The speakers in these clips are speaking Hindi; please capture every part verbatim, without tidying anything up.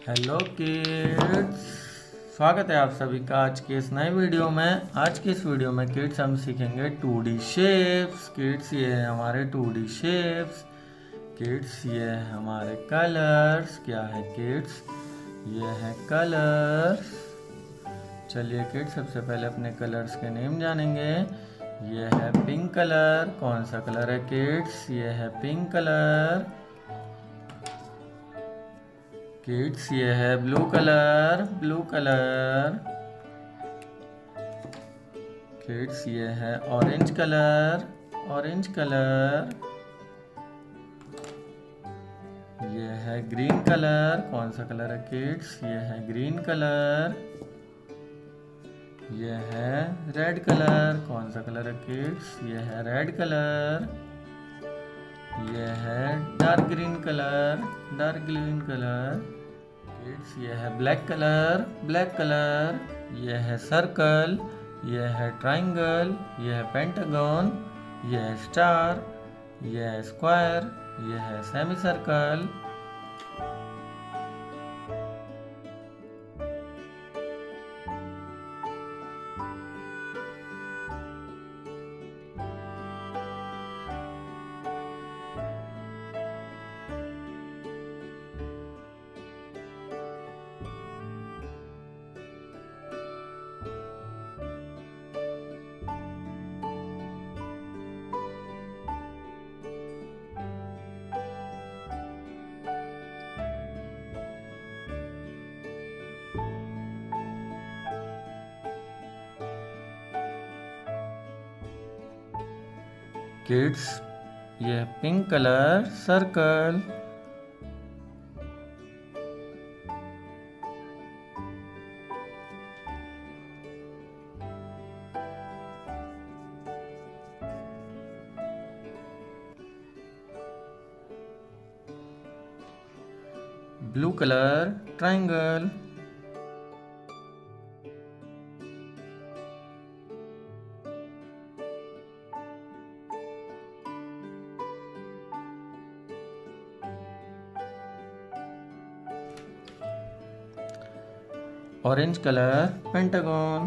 हेलो किड्स, स्वागत है आप सभी का आज के इस नए वीडियो में। आज के इस वीडियो में किड्स हम सीखेंगे टू डी शेप्स। किड्स ये है हमारे टू डी शेप्स। किड्स ये है हमारे कलर्स। क्या है किड्स? ये है कलर्स। चलिए किड्स, सबसे पहले अपने कलर्स के नेम जानेंगे। ये है पिंक कलर। कौन सा कलर है किड्स? ये है पिंक कलर। किड्स ये है blue colour. Blue colour. Kids ये है ऑरेंज कलर। Orange colour. ये है ग्रीन कलर। कौन सा कलर है किड्स? ये है ग्रीन कलर। ये है रेड कलर। कौन सा कलर है किड्स? ये है रेड कलर। ये है dark green colour. Dark green colour. Kids ये है ब्लैक कलर। Black colour. ये है सर्कल। ये है ट्रायंगल। ये है पेंटागन। ये है स्टार। ये है स्क्वायर। ये है सेमी सर्कल। किड्स ये है pink colour circle. Blue colour triangle. Orange colour pentagon.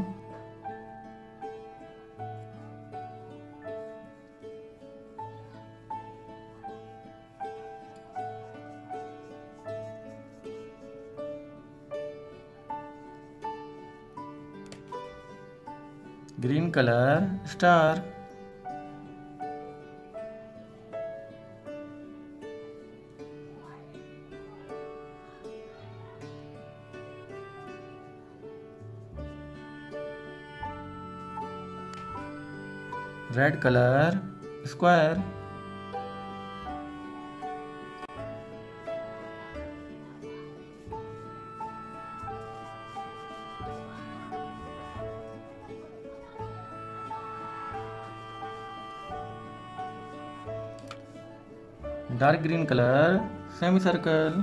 Green colour star. Red colour square. Dark green colour semi circle.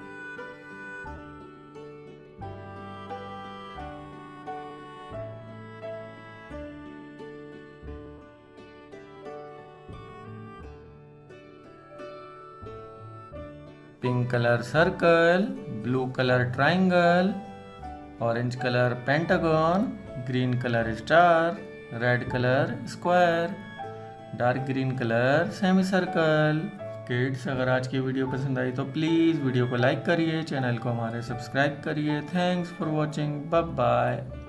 Pink colour circle. Blue colour triangle. Orange colour pentagon. Green colour star. Red colour square. Dark green colour semi circle. Kids, अगर आज की वीडियो पसंद आई तो प्लीज़ वीडियो को लाइक करिए, चैनल को हमारे सब्सक्राइब करिए। Thanks for watching. Bye bye.